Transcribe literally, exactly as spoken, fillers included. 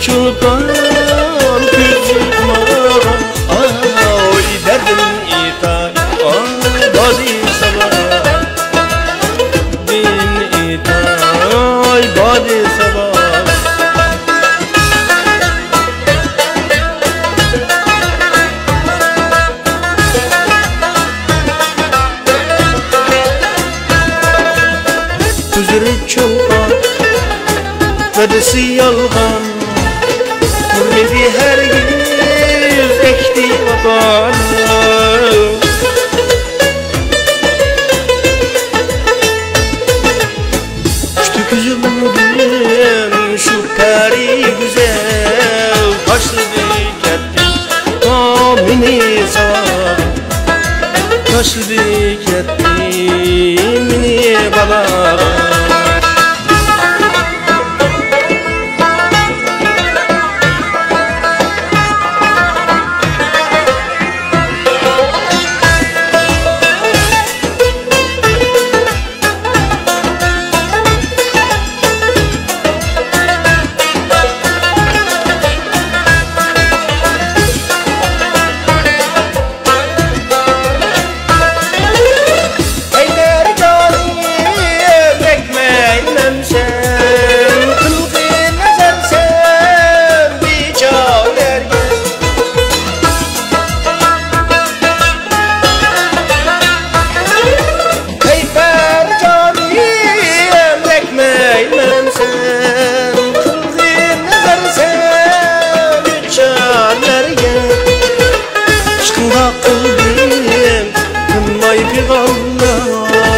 çulpan küçükma ay derdim ita ay badi sabah din ita ay badi sabah Tüzürü çulpan Vedisi yalgan Hürmeti her yüz ekti vatan Uçtu küzümdün şu peri güzel Kaçtı diketti tamini sağ Kaçtı diketti mini bala Aşkınla kıldım, kınmayı bir Allah